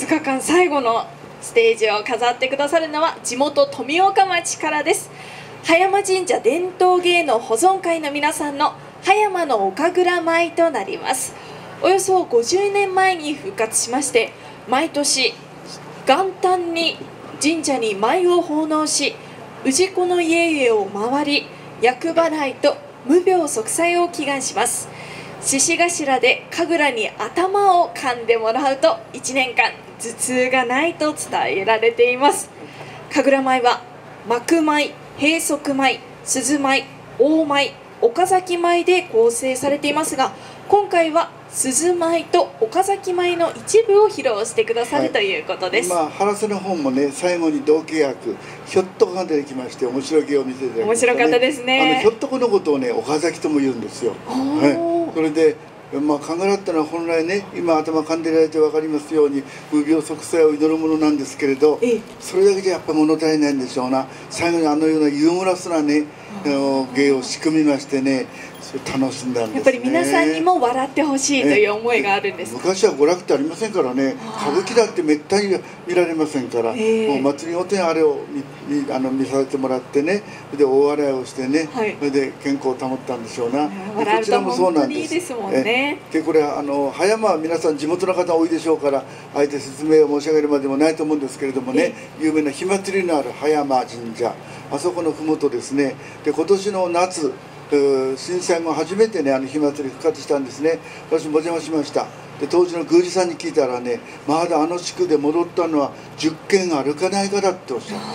日間最後のステージを飾ってくださるのは地元富岡町からです。葉山神社伝統芸能保存会の皆さんの葉山の岡倉舞となります。およそ50年前に復活しまして、毎年元旦に神社に舞を奉納し、氏子の家々を回り、厄払いと無病息災を祈願します。獅子頭で神楽に頭を噛んでもらうと1年間頭痛がないと伝えられています。神楽舞は幕舞、閉塞舞、鈴舞、大舞、岡崎舞で構成されていますが、今回は鈴舞と岡崎舞の一部を披露してくださるということです。 原瀬の本もね、最後に同契約ひょっとこが出てきまして、面白い芸を見せていただきましたね。 面白かったですね。 ひょっとこのことをね、岡崎とも言うんですよ。それで神楽ってのは本来ね、今頭噛んでいただいて分かりますように無病息災を祈るものなんですけれど、それだけじゃやっぱ物足りないんでしょうな。最後にあのようなユーモラスなね芸を仕組みましてね、楽しんだんですね。 やっぱり皆さんにも笑ってほしいという思いがあるんです。 昔は娯楽ってありませんからね、歌舞伎だってめったに見られませんから、もう祭りごとにあれを見させてもらってね、で大笑いをしてね、それで健康を保ったんでしょうな。こちらもそうなんです。でこれ葉山は皆さん地元の方多いでしょうから、あえて説明を申し上げるまでもないと思うんですけれどもね、有名な火祭りのある葉山神社、あそこの麓ですね。で今年の夏震災後初めてね、火祭り復活したんですね。私もお邪魔しました。で当時の宮司さんに聞いたらね、まだ地区で戻ったのは10軒あるかないかだっておっしゃった。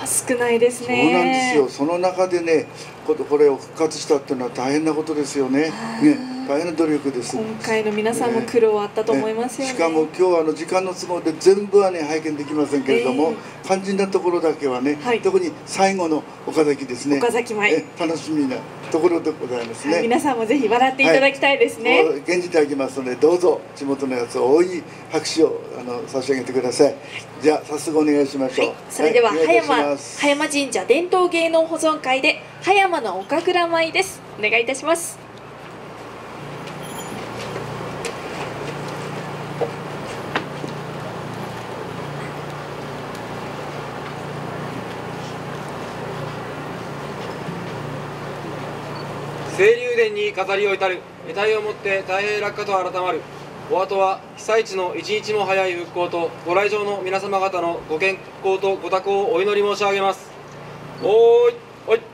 少ないですね。 そうなんですよ。その中でね、これを復活したっていうのは大変なことですよね。大変な努力です。 今回の皆さんも苦労あったと思いますよね。 しかも今日は時間の都合で全部はね拝見できませんけれども、肝心なところだけはね、特に最後の岡崎ですね、 岡崎舞、 楽しみなところでございますね。 皆さんもぜひ笑っていただきたいですね。 現じてあげますので、どうぞ地元のやつを大い拍手を差し上げてください。じゃあ早速お願いしましょう。 それでは葉山神社伝統芸能保存会で葉山の岡倉舞です。お願いいたします。 清流殿に飾りを至る、得体をもって太平落下と改まる。お後は被災地の一日も早い復興とご来場の皆様方のご健康とご多幸をお祈り申し上げます。おーいおい。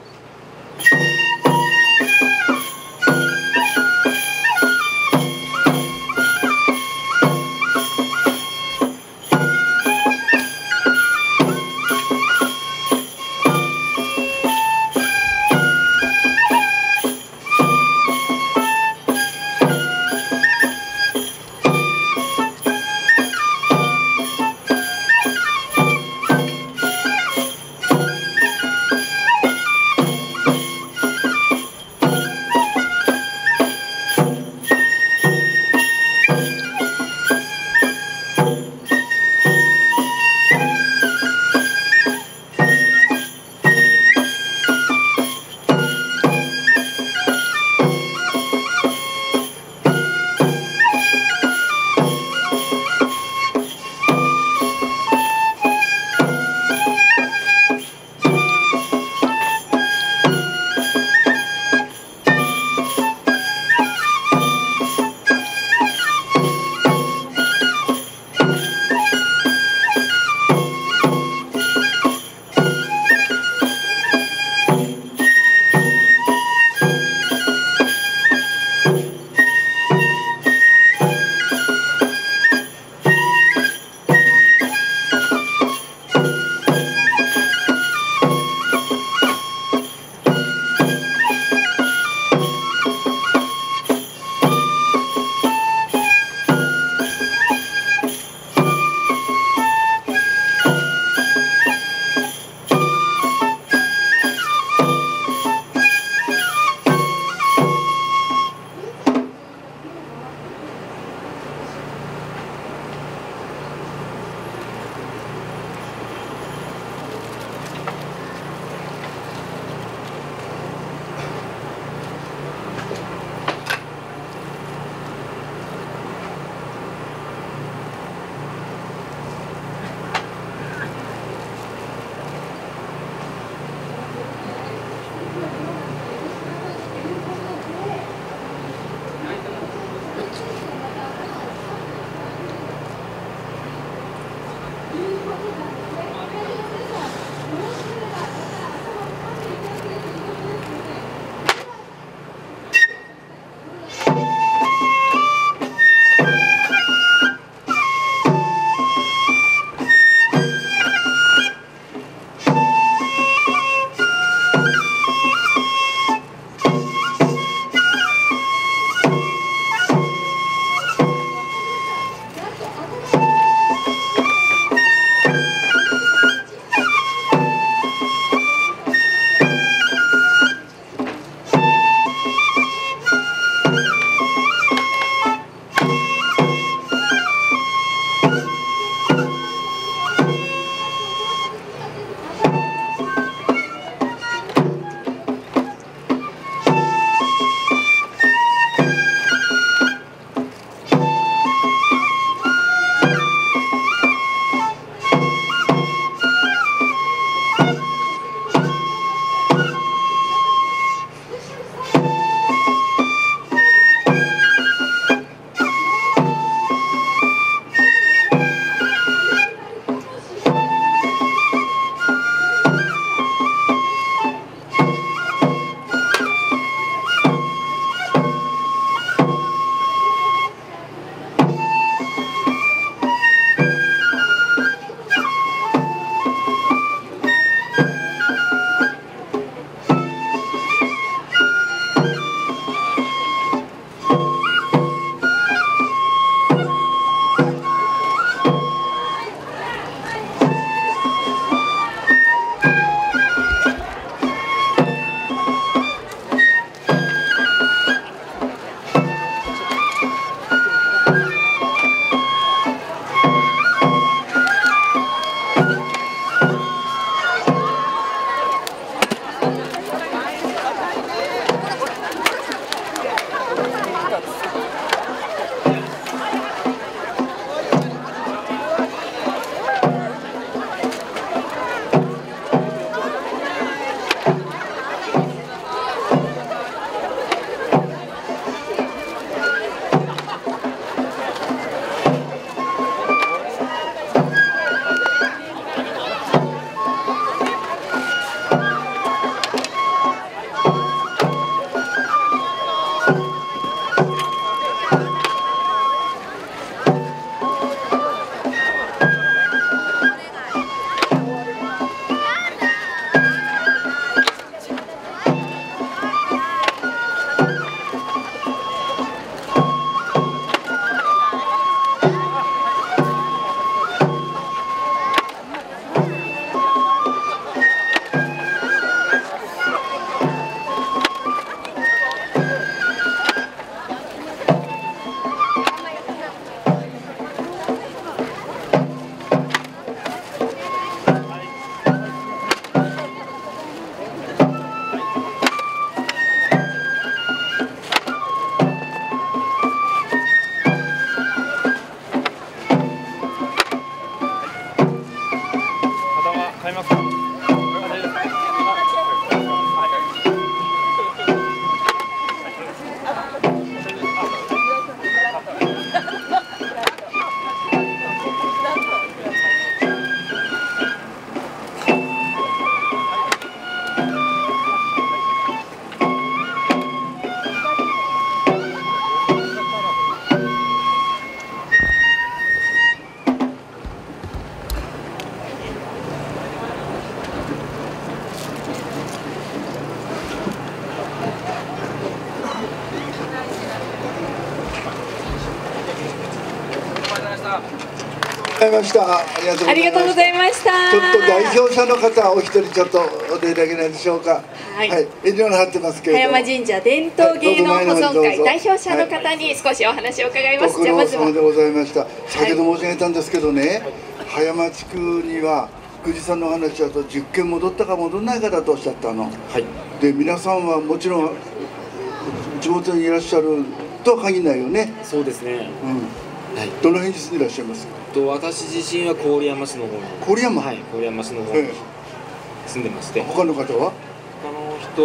ざいました。ありがとうございました。ちょっと代表者の方お一人ちょっとお出いただけないでしょうか。はい。遠慮なってますけれども。 葉山神社伝統芸能保存会代表者の方に少しお話を伺います。 ご苦労様でございました。先ほど申し上げたんですけどね、葉山地区には福士さんの話だと10件戻ったか戻らないかだとおっしゃったの。はい。で皆さんはもちろん地元にいらっしゃるとは限らないよね。 そうですね。 はい。どの辺に住んでいらっしゃいますか。 私自身は郡山市の方に。 郡山。 はい。郡山市の方に住んでまして。 他の方は？ 他の人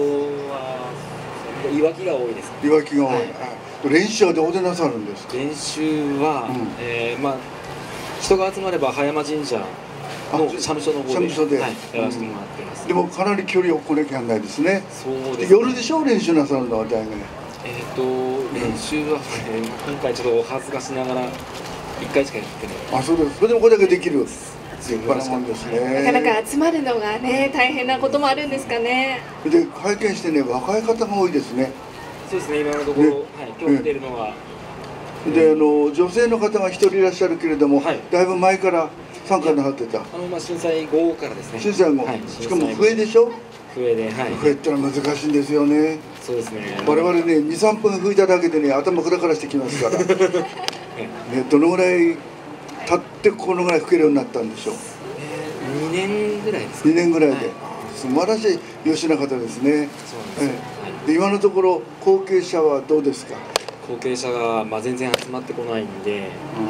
はいわきが多いです。 いわきが多い。練習はどこでなさるんですか。 練習はまあ人が集まれば葉山神社の社務所の方でやらせてもらってます。 でもかなり距離をこれきゃないですね。 そうです。 夜でしょ練習なさるのは大概。 練習は今回ちょっとお恥ずかしながら1回しかやってない。 あ、そうです。それでもこれだけできる。立派なもんですね。 なかなか集まるのがね大変なこともあるんですかね。 で拝見してね若い方が多いですね。 そうですね。今のところ今日来ているのは。 で女性の方が一人いらっしゃるけれども、だいぶ前から参加なさってた。 震災後からですね。 震災後。しかも笛でしょ。 笛で、 笛ってのは難しいんですよね。 そうですね。 我々ね2、3分吹いただけでね頭クラクラしてきますから。ね、どのぐらい経ってこのぐらい吹けるようになったんでしょう。 2年ぐらいです。 2年ぐらいで、素晴らしい優秀な方ですね。で今のところ後継者はどうですか。 後継者が全然集まってこないんで、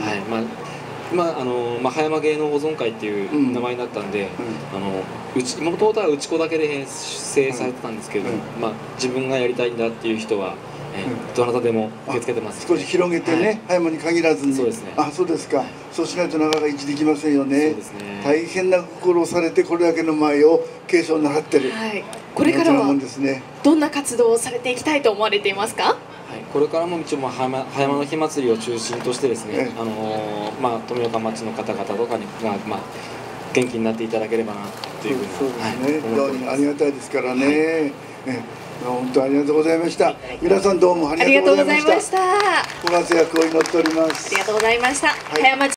葉山芸能保存会っていう名前だったんで、もともとは内子だけで編成されてたんですけど、自分がやりたいんだっていう人はどなたでも受け付けてます。 少し広げてね、葉山に限らずに。 そうですね。 あ、そうですか。そうしないとなかなか維持できませんよね。 そうですね。 大変な心をされてこれだけの舞を継承なさってる。 これからはどんな活動をされていきたいと思われていますか。 これからも一応葉山の火祭りを中心としてですね、富岡町の方々とかに元気になっていただければなというふうに。 そうですね。非常にありがたいですからね。本当ありがとうございました。皆さんどうもありがとうございました。ご活躍を祈っております。 ありがとうございました。葉山